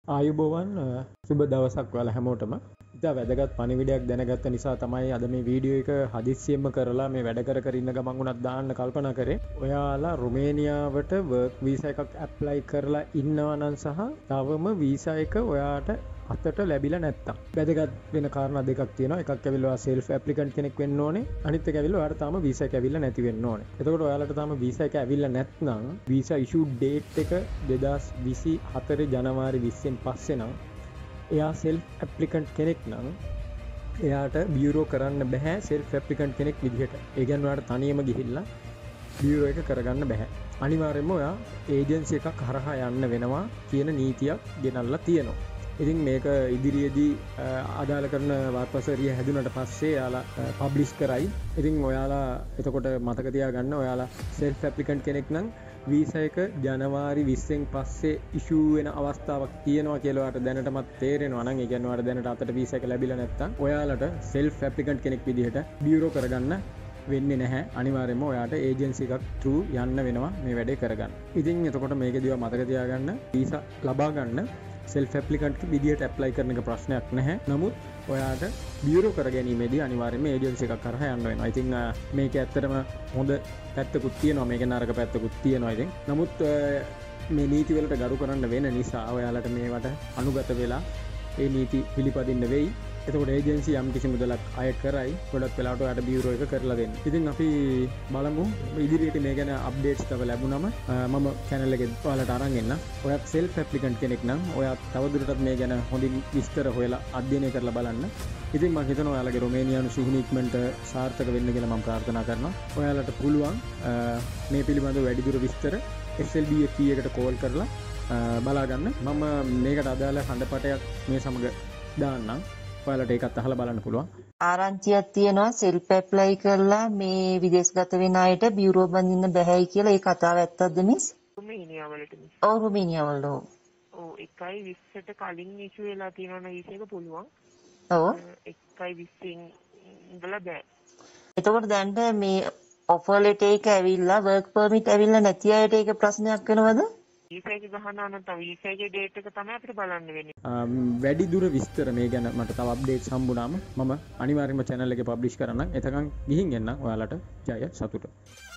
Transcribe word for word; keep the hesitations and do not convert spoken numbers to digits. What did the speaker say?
ආයුබෝවන් සුබ දවසක් ඔයාලා හැමෝටම. ඉතින් වැදගත් පණිවිඩයක් දැනගත්ත නිසා තමයි අද මේ වීඩියෝ එක හදිස්සියෙම කරලා මේ වැඩ කර කර ඉන්න ගමන් උනත් දාන්න කල්පනා කරේ. ඔයාලා රුමේනියාවට වර්ක් වීසා එකක් ඇප්ලයි කරලා ඉන්නවා නම් සහ තවම වීසා එක ඔයාට අතට ලැබිලා නැත්තම්. වැදගත් වෙන කාරණා දෙකක් තියෙනවා. එකක් ඇවිල්ලා සෙල්ෆ් ඇප්ලිකන්ට් කෙනෙක් වෙන්න ඕනේ. අනිත් එක ඇවිල්ලා ඔයාට තාම වීසා එක ඇවිල්ලා නැති වෙන්න ඕනේ. එතකොට ඔයාලට තාම වීසා එක ඇවිල්ලා නැත්නම් වීසා ඉෂු ඩේට් එක දෙදාස් විසි හතර ජනවාරි විස්සෙන් පස්සේ නම් එයා සෙල්ෆ් ඇප්ලිකන්ට් කෙනෙක් නම් එයාට බියුරෝ කරන්න බෑ සෙල්ෆ් ඇප්ලිකන්ට් කෙනෙක් විදිහට. ඒ කියන්නේ ඔයාට තනියම ගිහිල්ලා බියුරෝ එක කරගන්න බෑ. අනිවාර්යයෙන්ම ඔයා ඒජන්සි එකක් හරහා යන්න වෙනවා කියන නීතියක් ගෙනල්ලා තියෙනවා. ඉතින් මේක ඉදිරියේදී අදාළ කරන වර්පසරිය හැදුනට පස්සේ යාලා පබ්ලිෂ් කරයි. ඉතින් ඔයාලා එතකොට මතක තියාගන්න ඔයාලා සෙල්ෆ් ඇප්ලිකන්ට් කෙනෙක් නම් වීසා එක ජනවාරි විස්සෙන් පස්සේ ඉෂුව වෙන අවස්ථාවක් තියෙනවා කියලා ඔයාලට දැනටමත් තේරෙනවා නම් ඒ කියන්නේ ඔයාලට දැනට අතට වීසා එක ලැබිලා නැත්නම් ඔයාලට සෙල්ෆ් ඇප්ලිකන්ට් කෙනෙක් විදිහට බියුරෝ කරගන්න වෙන්නේ නැහැ. අනිවාර්යයෙන්ම ඔයාට ඒජන්සි එකක් through යන්න වෙනවා මේ වැඩේ කරගන්න. ඉතින් එතකොට මේකේදීව මතක තියාගන්න වීසා ලබා ගන්න සෙල්ෆ් ඇප්ලිකන්ට් විදිහට ඇප්ලයි කරන එක ප්‍රශ්නයක් නැහැ. නමුත් ඔයාට බියුරෝ කර ගැනීමේදී අනිවාර්යයෙන්ම ඒජන්සි එකක් කරහා යන්න වෙනවා. ඉතින් මේක ඇත්තටම හොඳ පැත්තකුත් තියෙනවා. මේක නරක පැත්තකුත් තියෙනවා. ඉතින් නමුත් මේ නීති වලට ගරු කරන්න වෙන නිසා ඔයාලට මේවට අනුගත වෙලා ඒ නීති පිළිපදින්න වෙයි. එතකොට ඒජන්සි යම් කිසි මුදලක් අය කරයි ගොඩක් වෙලාවට ඔයාලට බියුරෝ එක කරලා දෙන්න. ඉතින් අපි බලමු ඉදිරියට මේ ගැන අප්ඩේට්ස් තව ලැබුණම මම channel එකේ ඔයාලට අරන් එන්න. ඔයාත් self applicant කෙනෙක් නම් ඔයාත් තවදුරටත් මේ ගැන හොඳින් විස්තර හොයලා අධ්‍යයනය කරලා බලන්න. ඉතින් මම හිතනවා ඔයාලගේ රොමේනියානු සිහින ඉක්මනට සාර්ථක වෙන්න කියලා මම ප්‍රාර්ථනා කරනවා. ඔයාලට පුළුවන් මේ පිළිබඳව වැඩිදුර විස්තර එස් එල් බී එෆ් එකට කෝල් කරලා බලා ගන්න. මම මේකට අදාළ හඬපටයක් මේ සමග දාන්නම්. ඔයාලට ඒකත් අහලා බලන්න පුළුවන්. ආරංචියක් තියෙනවා සෙල්ෆ් ඇප්ලයි කරලා මේ විදේශගත වෙන අයට බියුරෝ බඳින්න බැහැයි කියලා. ඒ කතාව ඇත්තද මිස්? රුමේනියා වලට මිස්. ඔව් රුමේනියා වල. ඔව් එකයි විස්සට කලින් ඉෂු වෙලා තියෙනවා වීසා එක පුළුවන්. ඔව් එකයි විස්සෙන් ඉඳලා බෑ. එතකොට දැන් මේ ඔෆර් ලෙටර් එක ඇවිල්ලා වර්ක් පර්මිට් ඇවිල්ලා නැති අයට ඒක ප්‍රශ්නයක් වෙනවද? වීසා එක ගහනවා නම් තව වීසා එකේ ඩේට් එක තමයි අපිට බලන්න වෙන්නේ. වැඩි දුර විස්තර මේ ගැන මට තව අප්ඩේට්ස් හම්බුනාම මම අනිවාර්යයෙන්ම channel එකේ පබ්ලිෂ් කරන්නම්. එතකන් ගිහින් එන්නම් ඔයාලට ජය සතුට.